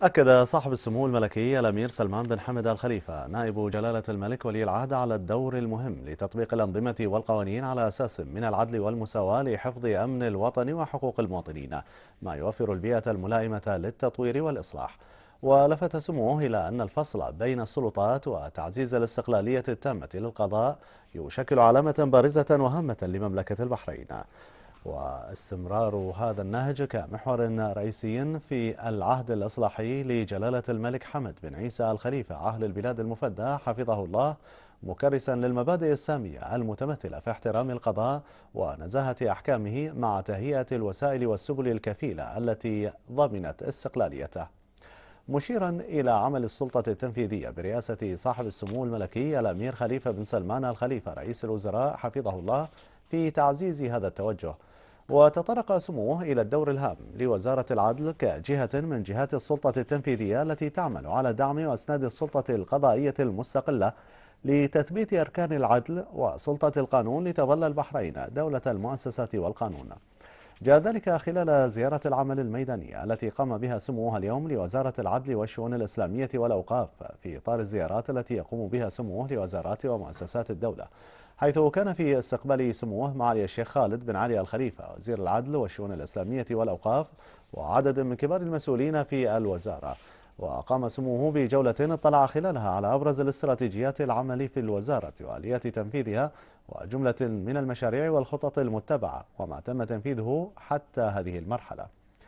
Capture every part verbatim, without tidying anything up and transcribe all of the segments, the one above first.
أكد صاحب السمو الملكي الأمير سلمان بن حمد آل خليفة نائب جلالة الملك ولي العهد على الدور المهم لتطبيق الأنظمة والقوانين على أساس من العدل والمساواة لحفظ أمن الوطن وحقوق المواطنين، ما يوفر البيئة الملائمة للتطوير والإصلاح. ولفت سموه إلى أن الفصل بين السلطات وتعزيز الاستقلالية التامة للقضاء يشكل علامة بارزة وهامة لمملكة البحرين، واستمرار هذا النهج كمحور رئيسي في العهد الإصلاحي لجلالة الملك حمد بن عيسى آل خليفة عاهل البلاد المفدى حفظه الله، مكرسا للمبادئ السامية المتمثلة في احترام القضاء ونزاهة أحكامه مع تهيئة الوسائل والسبل الكفيلة التي ضمنت استقلاليته، مشيرا إلى عمل السلطة التنفيذية برئاسة صاحب السمو الملكي الأمير خليفة بن سلمان آل خليفة رئيس الوزراء حفظه الله في تعزيز هذا التوجه. وتطرق سموه إلى الدور الهام لوزارة العدل كجهة من جهات السلطة التنفيذية التي تعمل على دعم وإسناد السلطة القضائية المستقلة لتثبيت أركان العدل وسلطة القانون لتظل البحرين دولة المؤسسات والقانون. جاء ذلك خلال زيارة العمل الميدانية التي قام بها سموه اليوم لوزارة العدل والشؤون الإسلامية والأوقاف في إطار الزيارات التي يقوم بها سموه لوزارات ومؤسسات الدولة، حيث كان في استقبال سموه معالي الشيخ خالد بن علي آل خليفة وزير العدل والشؤون الإسلامية والأوقاف وعدد من كبار المسؤولين في الوزارة. وقام سموه بجولة اطلع خلالها على أبرز الاستراتيجيات العمل في الوزارة وآليات تنفيذها وجملة من المشاريع والخطط المتبعة وما تم تنفيذه حتى هذه المرحلة.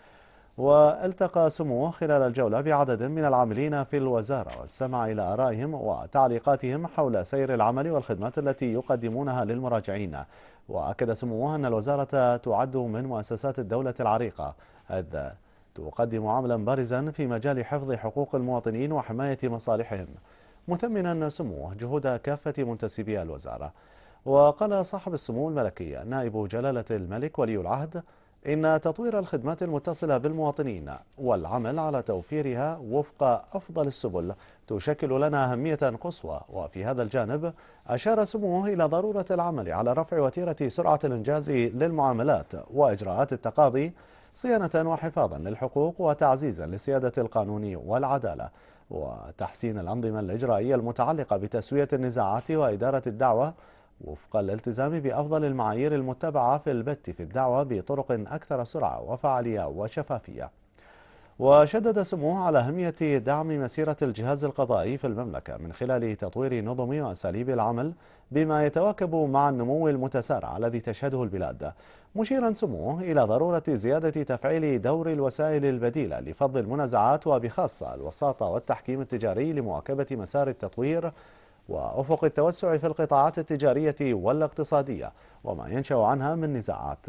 والتقى سموه خلال الجولة بعدد من العاملين في الوزارة واستمع إلى آرائهم وتعليقاتهم حول سير العمل والخدمات التي يقدمونها للمراجعين. وأكد سموه أن الوزارة تعد من مؤسسات الدولة العريقة، إذ تقدم عملا بارزا في مجال حفظ حقوق المواطنين وحماية مصالحهم، مثمنا سموه جهود كافة منتسبي الوزارة. وقال صاحب السمو الملكي نائب جلالة الملك ولي العهد إن تطوير الخدمات المتصلة بالمواطنين والعمل على توفيرها وفق أفضل السبل تشكل لنا أهمية قصوى. وفي هذا الجانب أشار سموه إلى ضرورة العمل على رفع وتيرة سرعة الإنجاز للمعاملات وإجراءات التقاضي صيانة وحفاظا للحقوق وتعزيزا لسيادة القانون والعدالة، وتحسين الأنظمة الإجرائية المتعلقة بتسوية النزاعات وإدارة الدعوة وفق الالتزام بأفضل المعايير المتبعة في البت في الدعوة بطرق أكثر سرعة وفعالية وشفافية. وشدد سموه على أهمية دعم مسيرة الجهاز القضائي في المملكة من خلال تطوير نظم وأساليب العمل بما يتواكب مع النمو المتسارع الذي تشهده البلاد، مشيرا سموه إلى ضرورة زيادة تفعيل دور الوسائل البديلة لفض المنازعات وبخاصة الوساطة والتحكيم التجاري لمواكبة مسار التطوير وأفق التوسع في القطاعات التجارية والاقتصادية وما ينشأ عنها من نزاعات.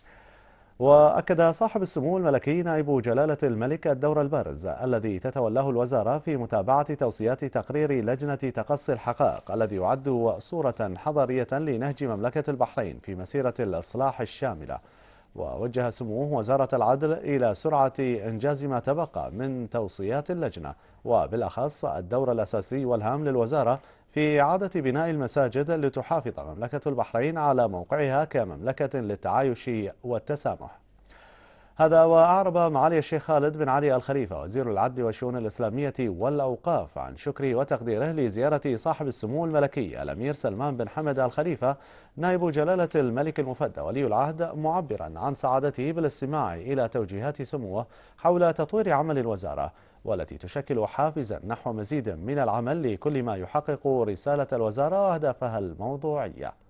وأكد صاحب السمو الملكي نائب جلالة الملك الدور البارز الذي تتولاه الوزارة في متابعة توصيات تقرير لجنة تقصي الحقائق الذي يعد صورة حضارية لنهج مملكة البحرين في مسيرة الإصلاح الشاملة. ووجه سموه وزارة العدل إلى سرعة إنجاز ما تبقى من توصيات اللجنة، وبالأخص الدور الأساسي والهام للوزارة في إعادة بناء المساجد لتحافظ مملكة البحرين على موقعها كمملكة للتعايش والتسامح. هذا وأعرب معالي الشيخ خالد بن علي آل خليفة وزير العدل والشؤون الإسلامية والأوقاف عن شكره وتقديره لزيارة صاحب السمو الملكي الأمير سلمان بن حمد آل خليفة نائب جلالة الملك المفدى ولي العهد، معبرا عن سعادته بالاستماع إلى توجيهات سموه حول تطوير عمل الوزارة والتي تشكل حافزا نحو مزيد من العمل لكل ما يحقق رسالة الوزارة وأهدافها الموضوعية.